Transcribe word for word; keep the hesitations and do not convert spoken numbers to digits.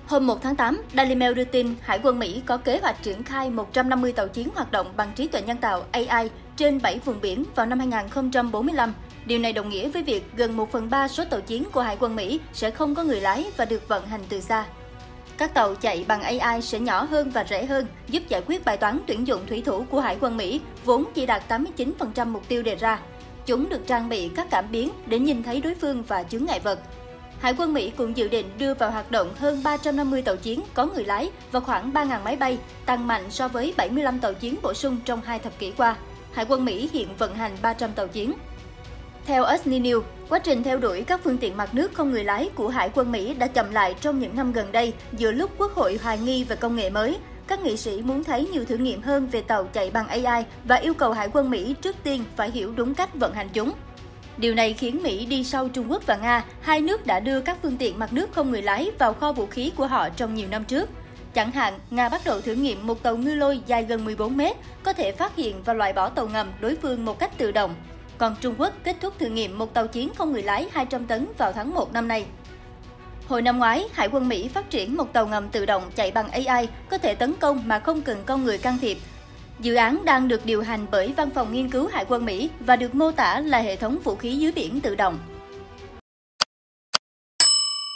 Hôm một tháng tám, Daily Mail đưa tin Hải quân Mỹ có kế hoạch triển khai một trăm năm mươi tàu chiến hoạt động bằng trí tuệ nhân tạo A I trên bảy vùng biển vào năm hai nghìn không trăm bốn mươi lăm. Điều này đồng nghĩa với việc gần một phần ba số tàu chiến của Hải quân Mỹ sẽ không có người lái và được vận hành từ xa. Các tàu chạy bằng A I sẽ nhỏ hơn và rẻ hơn, giúp giải quyết bài toán tuyển dụng thủy thủ của Hải quân Mỹ, vốn chỉ đạt tám mươi chín phần trăm mục tiêu đề ra. Chúng được trang bị các cảm biến để nhìn thấy đối phương và chướng ngại vật. Hải quân Mỹ cũng dự định đưa vào hoạt động hơn ba trăm năm mươi tàu chiến có người lái và khoảng ba nghìn máy bay, tăng mạnh so với bảy mươi lăm tàu chiến bổ sung trong hai thập kỷ qua. Hải quân Mỹ hiện vận hành ba trăm tàu chiến. Theo Asni News, quá trình theo đuổi các phương tiện mặt nước không người lái của Hải quân Mỹ đã chậm lại trong những năm gần đây giữa lúc Quốc hội hoài nghi về công nghệ mới. Các nghị sĩ muốn thấy nhiều thử nghiệm hơn về tàu chạy bằng A I và yêu cầu Hải quân Mỹ trước tiên phải hiểu đúng cách vận hành chúng. Điều này khiến Mỹ đi sau Trung Quốc và Nga, hai nước đã đưa các phương tiện mặt nước không người lái vào kho vũ khí của họ trong nhiều năm trước. Chẳng hạn, Nga bắt đầu thử nghiệm một tàu ngư lôi dài gần mười bốn mét, có thể phát hiện và loại bỏ tàu ngầm đối phương một cách tự động. Còn Trung Quốc kết thúc thử nghiệm một tàu chiến không người lái hai trăm tấn vào tháng một năm nay. Hồi năm ngoái, Hải quân Mỹ phát triển một tàu ngầm tự động chạy bằng A I, có thể tấn công mà không cần con người can thiệp. Dự án đang được điều hành bởi Văn phòng Nghiên cứu Hải quân Mỹ và được mô tả là hệ thống vũ khí dưới biển tự động.